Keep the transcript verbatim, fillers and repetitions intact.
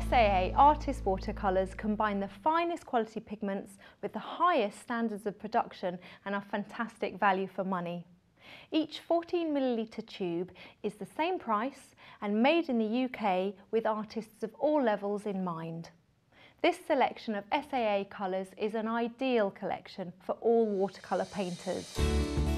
S A A Artist Watercolours combine the finest quality pigments with the highest standards of production and are fantastic value for money. Each fourteen millilitre tube is the same price and made in the U K with artists of all levels in mind. This selection of S A A colours is an ideal collection for all watercolour painters.